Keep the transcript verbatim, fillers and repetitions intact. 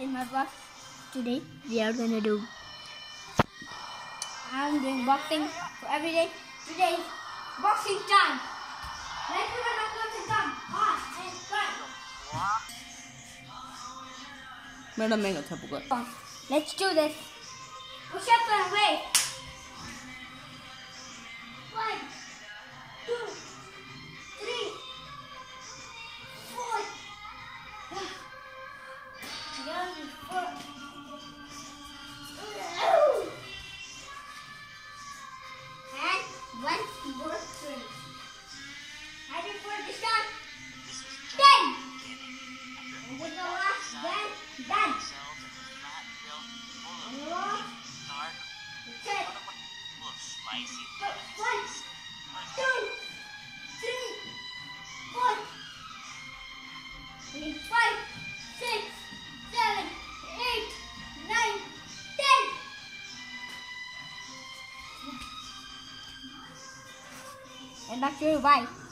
boxing or what? Today we are gonna do. I'm doing boxing for every day. Today is boxing time. Let's do the boxing time. On and run. Madam, मैं अच्छा पुकार. Let's do this. Push up and wait. One, two, three, four. Young, four. And one more three. Ready for the start? Ten. And with the last then done. One, ten. One, two, three, four, five, six, seven, eight, nine, ten. And back to you. Bye.